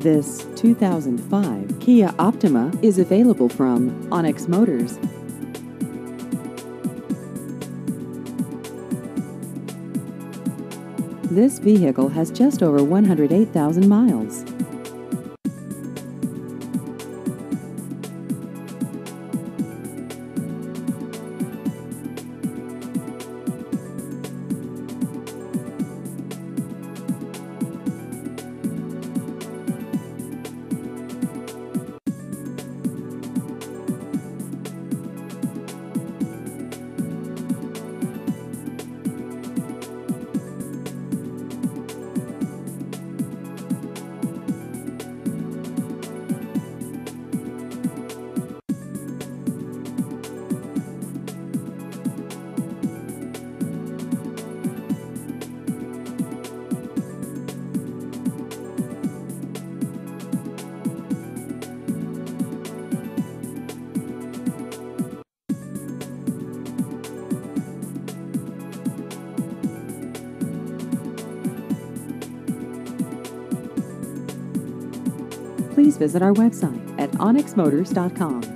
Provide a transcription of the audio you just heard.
This 2005 Kia Optima is available from Onyx Motors. This vehicle has just over 108,000 miles. Please visit our website at onyxmotors.com.